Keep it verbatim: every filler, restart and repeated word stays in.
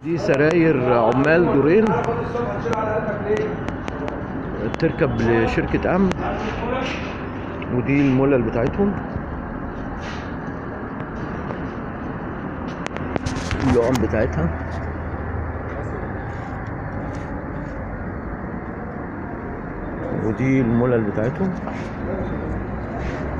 دي سراير عمال دورين، تركب لشركة أمن. ودي المولل بتاعتهم، اللقم بتاعتها. ودي المولل بتاعتهم.